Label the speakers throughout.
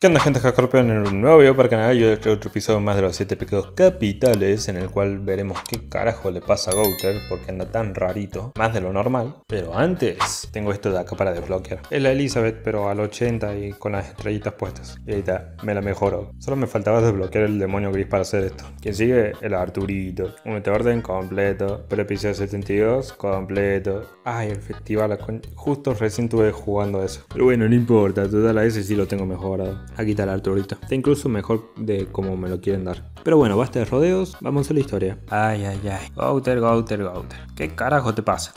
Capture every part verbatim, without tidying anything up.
Speaker 1: ¿Qué onda, gente? Escorpión en un nuevo video para el canal y otro, otro episodio más de los siete pecados capitales, en el cual veremos qué carajo le pasa a Gouter porque anda tan rarito, más de lo normal. Pero antes tengo esto de acá para desbloquear. Es la Elizabeth, pero al ochenta y con las estrellitas puestas. Y ahí está, me la mejoro. Solo me faltaba desbloquear el demonio gris para hacer esto. Quien sigue, el Arturito. Un orden completo. Pero episodio setenta y dos, completo. Ay, el festival, justo recién estuve jugando eso. Pero bueno, no importa, total a ese sí lo tengo mejorado. Aquí está el Arturito. Está incluso mejor de como me lo quieren dar. Pero bueno, basta de rodeos, vamos a la historia. Ay, ay, ay. Gouter, Gouter, Gouter. ¿Qué carajo te pasa?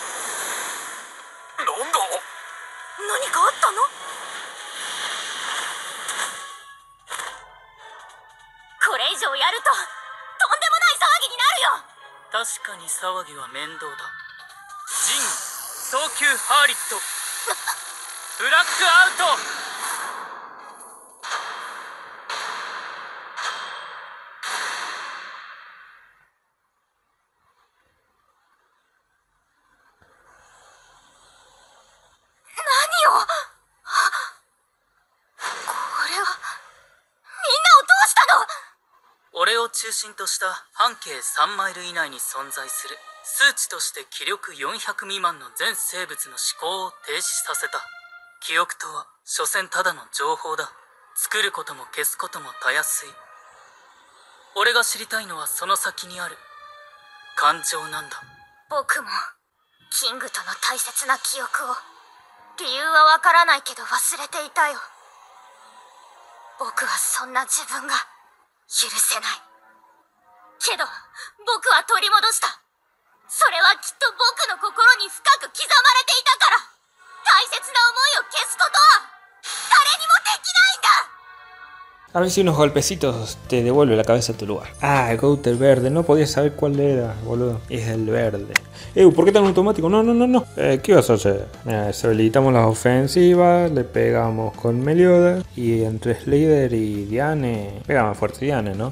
Speaker 2: 俺を中心とした半径さんマイル以内に存在する数値として気力よんひゃく未満の全生物の思考を停止させた。記憶とは所詮ただの情報だ。作ることも消すこともたやすい。俺が知りたいのはその先にある感情なんだ。
Speaker 3: 僕もキングとの大切な記憶を理由はわからないけど忘れていたよ。僕はそんな自分が許せない。けど僕は取り戻した。それはきっと僕の心に深く刻まれていたから。大切な思いを消すことは誰にもできないんだ。
Speaker 1: A ver si unos golpecitos te devuelve la cabeza a tu lugar. Ah, el Gouter verde. No podía saber cuál era, boludo. Es el verde. Eh, ¿por qué tan automático? No, no, no, no. Eh, ¿qué vas a hacer? Mira, deshabilitamos las ofensivas. Le pegamos con Meliodas. Y entre Slayer y Diane... Pega más fuerte Diane, ¿no?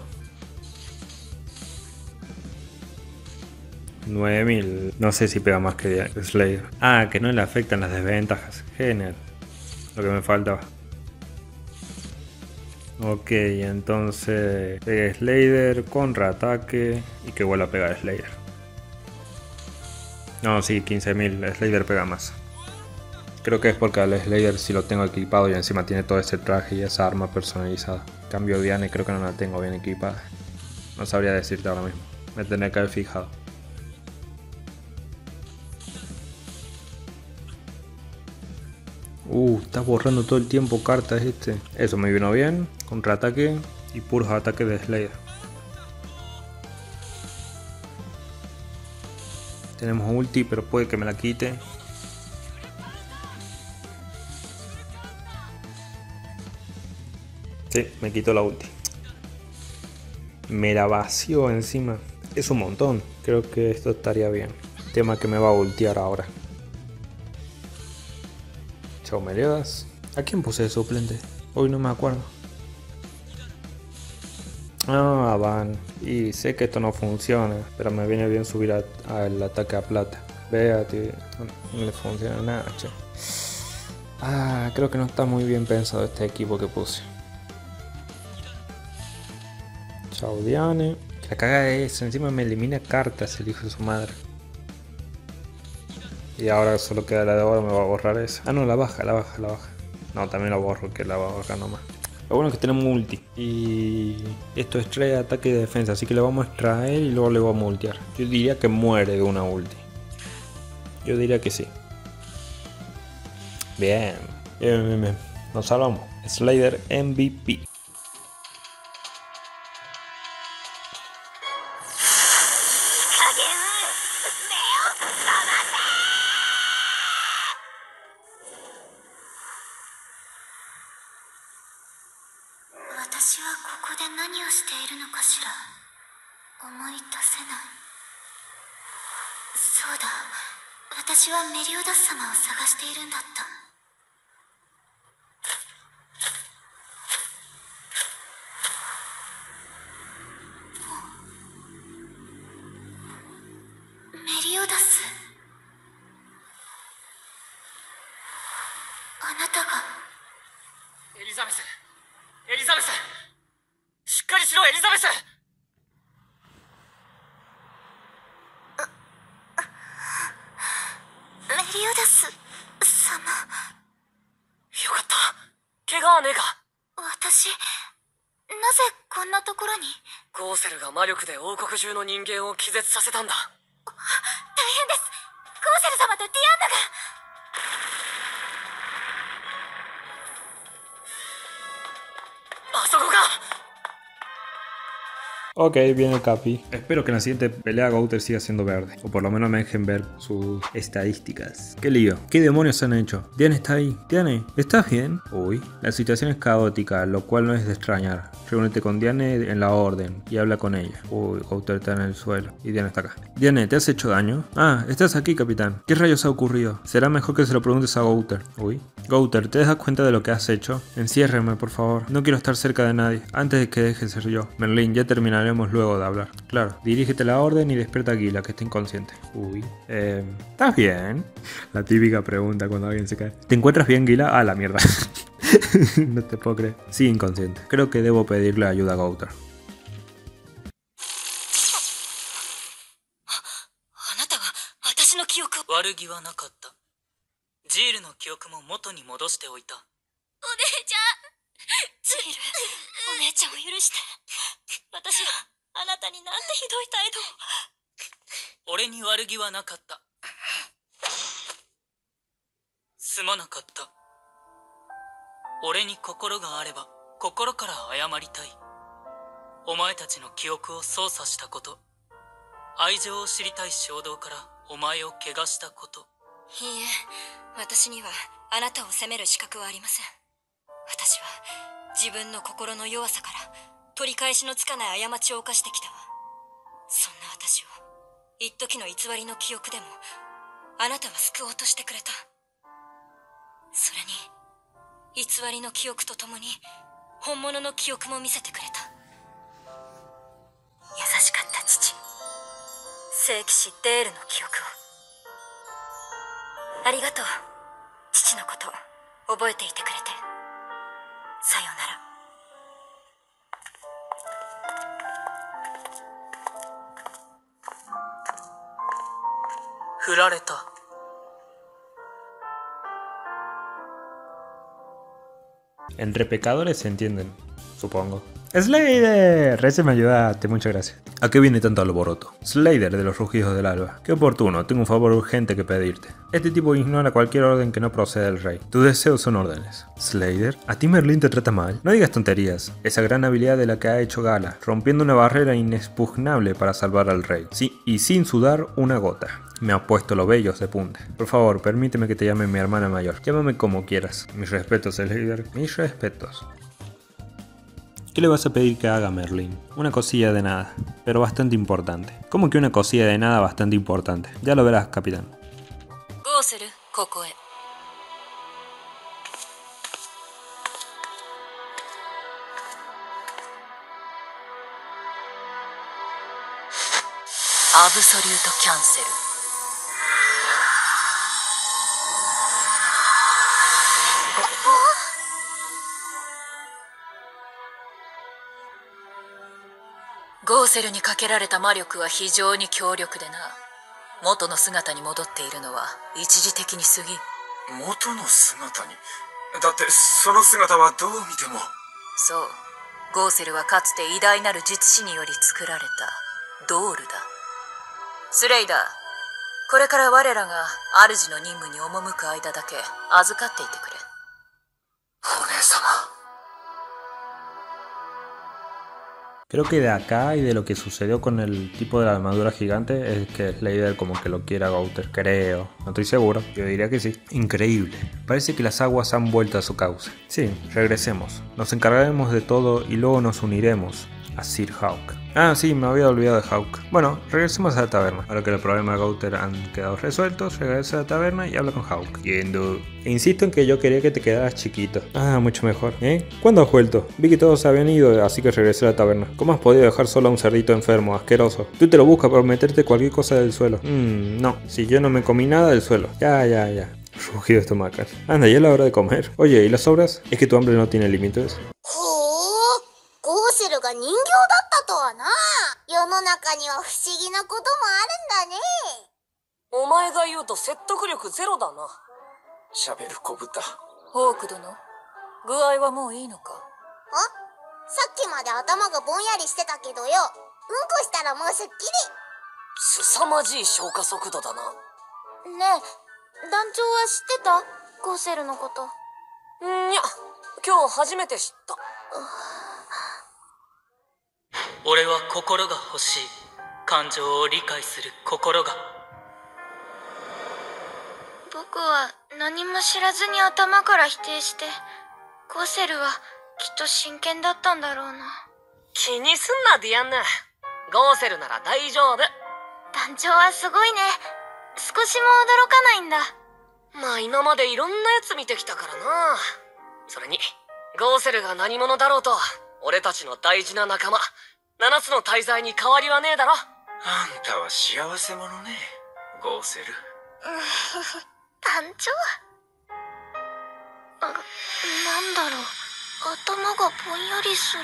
Speaker 1: nueve mil. No sé si pega más que Diane, Slayer. Ah, que no le afectan las desventajas. Genial. Lo que me faltaba. Ok, entonces pega Slayer, contraataque y que vuelva a pegar Slayer. No, sí, quince mil, Slayer pega más. Creo que es porque al Slayer sí lo tengo equipado y encima tiene todo ese traje y esa arma personalizada. En cambio Diane creo que no la tengo bien equipada. No sabría decirte ahora mismo, me tendré que haber fijado. Uh, está borrando todo el tiempo cartas este. Eso me vino bien. Contraataque y puros ataques de Slayer. Tenemos ulti, pero puede que me la quite. Sí, me quitó la ulti. Me la vació encima. Es un montón. Creo que esto estaría bien. Tema que me va a ultear ahora. Chao Meliodas. ¿A quién puse de suplente? Hoy no me acuerdo. Ah, van. Y sé que esto no funciona, pero me viene bien subir al ataque a plata. Véate, no, no le funciona nada, che. Ah, creo que no está muy bien pensado este equipo que puse. Chao Diane. La caga es, encima me elimina cartas el hijo de su madre. Y ahora solo queda la de ahora, me va a borrar esa. Ah no, la baja, la baja, la baja. No, también la borro, que la va a bajar nomás. Lo bueno es que tenemos multi. Y esto extrae ataque y defensa, así que le vamos a extraer y luego le vamos a multear. Yo diría que muere de una ulti. Yo diría que sí. Bien. Bien, bien, bien. Nos salvamos. Slayer M V P.
Speaker 2: はねが。
Speaker 3: 私、なぜこんなところに？
Speaker 2: ゴーセルが魔力で王国中の人間を気絶させたんだ。
Speaker 3: 大変です。ゴーセル様とディアンナが。
Speaker 2: あそこか。
Speaker 1: Ok, viene el Capi. Espero que en la siguiente pelea Gouter siga siendo verde. O por lo menos me dejen ver sus estadísticas. ¿Qué lío? ¿Qué demonios han hecho? Diane está ahí. Diane, ¿estás bien? Uy. La situación es caótica, lo cual no es de extrañar. Reúnete con Diane en la orden y habla con ella. Uy, Gouter está en el suelo y Diane está acá. Diane, ¿te has hecho daño? Ah, estás aquí, capitán. ¿Qué rayos ha ocurrido? Será mejor que se lo preguntes a Gouter. Uy. Gouter, ¿te das cuenta de lo que has hecho? Enciérreme, por favor. No quiero estar cerca de nadie. Antes de que deje de ser yo. Merlin, ya terminaremos luego de hablar. Claro, dirígete a la orden y despierta a Gila, que está inconsciente. Uy. Eh, ¿Estás bien? La típica pregunta cuando alguien se cae. ¿Te encuentras bien, Gila? Ah, la mierda. No te puedo creer. Sí, inconsciente. Creo que debo pedirle ayuda a Gouter.
Speaker 2: 悪気はなかった。ジールの記憶も元に戻しておいた。お
Speaker 3: 姉ちゃん、ジール、お姉ちゃんを許して。私はあなたになんてひどい態度を。
Speaker 2: 俺に悪気はなかった。すまなかった。俺に心があれば心から謝りたい。お前たちの記憶を操作したこと、愛情を知りたい衝動からお前を怪我したこと。
Speaker 3: いいえ、私にはあなたを責める資格はありません。私は自分の心の弱さから取り返しのつかない過ちを犯してきたわ。そんな私を一時の偽りの記憶でもあなたは救おうとしてくれた。それに偽りの記憶とともに本物の記憶も見せてくれた。優しかった父、聖騎士デールの記憶を。ありがとう、父のこと覚えていてくれて。さようなら。
Speaker 2: 振られた。
Speaker 1: Entre pecadores se entienden, supongo. ¡Slader! Ese me ayudaste, muchas gracias. ¿A qué viene tanto alboroto? Slader de los rugidos del alba. Qué oportuno, tengo un favor urgente que pedirte. Este tipo ignora cualquier orden que no proceda del rey. Tus deseos son órdenes. Slader, ¿a ti Merlin te trata mal? No digas tonterías. Esa gran habilidad de la que ha hecho gala, rompiendo una barrera inexpugnable para salvar al rey. Sí, y sin sudar una gota. Me ha puesto los vellos de punta. Por favor, permíteme que te llame mi hermana mayor. Llámame como quieras. Mis respetos, Slader. Mis respetos. ¿Qué le vas a pedir que haga, Merlin? Una cosilla de nada, pero bastante importante. ¿Cómo que una cosilla de nada bastante importante? Ya lo verás, capitán.
Speaker 3: Gouseru, koko e.
Speaker 2: アブソリュートキャンセル。ゴーセルにかけられた魔力は非常に強力でな。元の姿に戻っているのは一時的に過ぎ。
Speaker 4: 元の姿に？だってその姿はどう見ても。
Speaker 2: そう、ゴーセルはかつて偉大なる術師により作られたドールだ。スレイダー、これから我らが主の任務に赴く間だけ預かっていてくれ。
Speaker 4: お姉様。
Speaker 1: Creo que de acá y de lo que sucedió con el tipo de la armadura gigante es que Slader como que lo quiera Gouter, creo, no estoy seguro, yo diría que sí. Increíble, parece que las aguas han vuelto a su cauce. Sí, regresemos, nos encargaremos de todo y luego nos uniremos a Sir Hawk. Ah, sí, me había olvidado de Hawk. Bueno, regresemos a la taberna. Ahora que los problemas de Gouter han quedado resueltos, regresa a la taberna y habla con Hawk. Yendo. E insisto en que yo quería que te quedaras chiquito. Ah, mucho mejor. ¿Eh? ¿Cuándo has vuelto? Vi que todos habían ido, así que regresé a la taberna. ¿Cómo has podido dejar solo a un cerdito enfermo, asqueroso? Tú te lo buscas por meterte cualquier cosa del suelo. Mmm, no. Si yo no me comí nada del suelo. Ya, ya, ya. Rugido estomacas. Anda, ya es la hora de comer. Oye, ¿y las sobras? ¿Es que tu hambre no tiene límites?
Speaker 3: ゴーセルが人形だったとはな。世の中には不思議なこともあるんだね。
Speaker 2: お前が言うと説得力ゼロだな。
Speaker 4: しゃべる小豚。
Speaker 2: ホーク殿、 具合はもういいのか？
Speaker 3: あ、さっきまで頭がぼんやりしてたけどよ、うんこしたらもうすっきり。
Speaker 2: 凄まじい消化速度だな。
Speaker 3: ねえ、団長は知ってた？ゴーセルのこと。
Speaker 2: んにゃ、今日初めて知った。俺は心が欲しい。感情を理解する心が。
Speaker 3: 僕は何も知らずに頭から否定して、ゴーセルはきっと真剣だったんだろうな。
Speaker 2: 気にすんなディアンヌ。ゴーセルなら大丈夫。
Speaker 3: 団長はすごいね。少しも驚かないんだ。
Speaker 2: まあ今までいろんなやつ見てきたからな。それにゴーセルが何者だろうと俺たちの大事な仲間七つの大罪に変わりはねえだろ。
Speaker 4: あんたは幸せ者ね、ゴーセル。
Speaker 3: 団長？あ、なんだろう、頭がぼんやりする。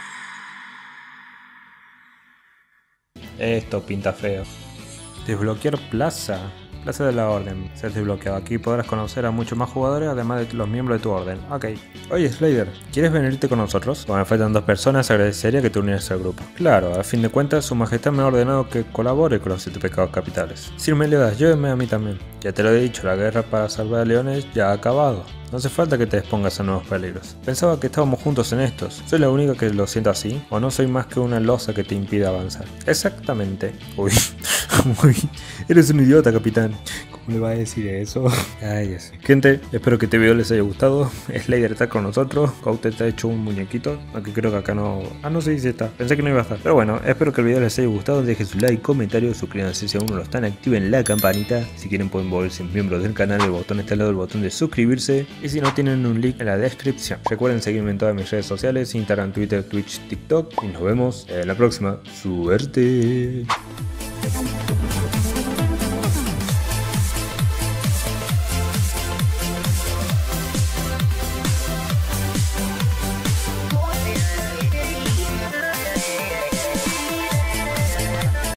Speaker 1: Esto pinta feo. Desbloquear plaza. Plaza de la Orden. Se ha desbloqueado. Aquí podrás conocer a muchos más jugadores, además de los miembros de tu orden. Ok. Oye, Slayer, ¿quieres venirte con nosotros? Como me faltan dos personas, agradecería que te unieras al grupo. Claro, a fin de cuentas, su majestad me ha ordenado que colabore con los siete pecados capitales. Sir Meliodas, lléveme a mí también. Ya te lo he dicho, la guerra para salvar a Leones ya ha acabado. No hace falta que te expongas a nuevos peligros. Pensaba que estábamos juntos en estos. ¿Soy la única que lo siento así? ¿O no soy más que una losa que te impide avanzar? Exactamente. Uy, uy, eres un idiota, capitán. ¿Cómo le va a decir eso? Ay, Dios. Gente, espero que este video les haya gustado. Slayer está con nosotros. Gouter está hecho un muñequito. Aunque creo que acá no... Ah, no sé si está. Pensé que no iba a estar. Pero bueno, espero que el video les haya gustado. Dejen su like, comentario, suscríbanse si aún no lo están. Activen la campanita. Si quieren pueden volverse miembros del canal. El botón está al lado del botón de suscribirse. Y si no, tienen un link en la descripción. Recuerden seguirme en todas mis redes sociales. Instagram, Twitter, Twitch, TikTok. Y nos vemos en la próxima. ¡Suerte!